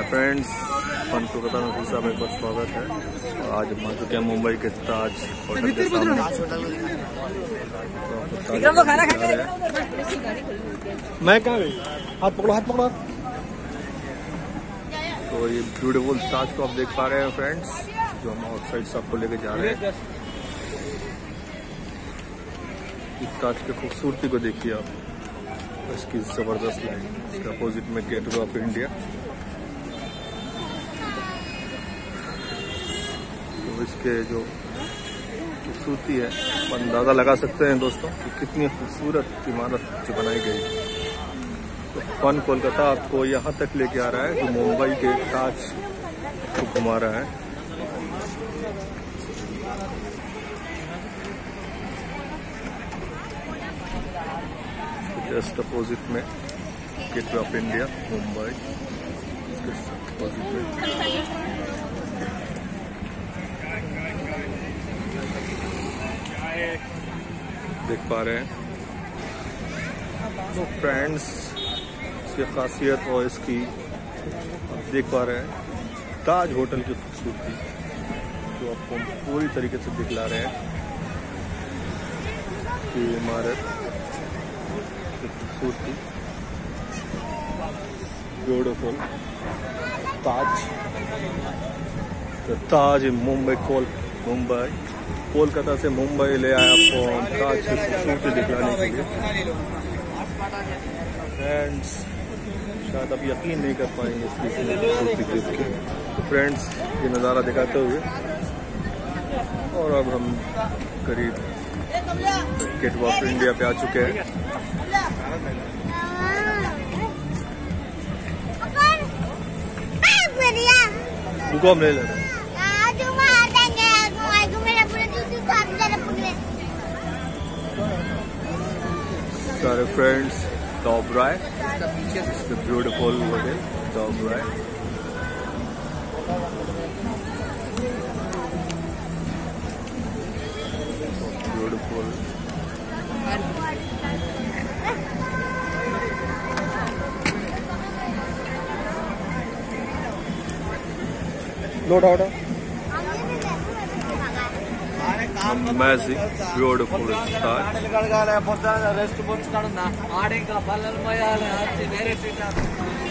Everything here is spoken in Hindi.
फ्रेंड्स, फन कोलकाता में फिर से एक बार स्वागत है। और आज हम आ चुके हैं मुंबई के ताज होटल के सामने। मैं कहाँ गई? हाथ पकड़ो, हाथ पकड़ो। तो ये ब्यूटीफुल ताज को आप देख पा रहे हैं फ्रेंड्स, जो हम आउटसाइड से आपको लेके जा रहे हैं। इस ताज की खूबसूरती को देखिए आप, इसकी जबरदस्त लाइन। इसके अपोजिट में गेट ऑफ इंडिया। तो इसके जो खूबसूरती है वो अंदाज़ा लगा सकते हैं दोस्तों कि कितनी खूबसूरत इमारत जो बनाई गई। तो फन कोलकाता आपको यहाँ तक लेके आ रहा है, जो मुंबई के ताज को घुमा रहा है। जस्ट अपोजिट में गेट ऑफ इंडिया मुंबई, इसके अपोजिट में देख पा रहे हैं। तो फ्रेंड्स, इसकी खासियत और इसकी आप देख पा रहे हैं ताज होटल की खूबसूरती, जो आपको पूरी तरीके से दिखला रहे हैं। ये इमारत खूबसूरती, ब्यूटीफुल ताज, तो ताज मुंबई कोलकाता से मुंबई ले आया आपको ताज की खूबसूरती दिखलाने के लिए। फ्रेंड्स, शायद आप यकीन नहीं कर पाएंगे इसकी खूबसूरती देख के। तो फ्रेंड्स, ये नज़ारा दिखाते हुए और अब हम करीब गेट ऑफ इंडिया पे आ चुके हैं। रुको, हम ले लेते हैं। सारे फ्रेंड्स, टॉप राय, ब्यूटीफुल होटल टॉप राय। ब्यूटीफुल लोटा वोटा अमेजिंग ब्यूटीफुल ताज।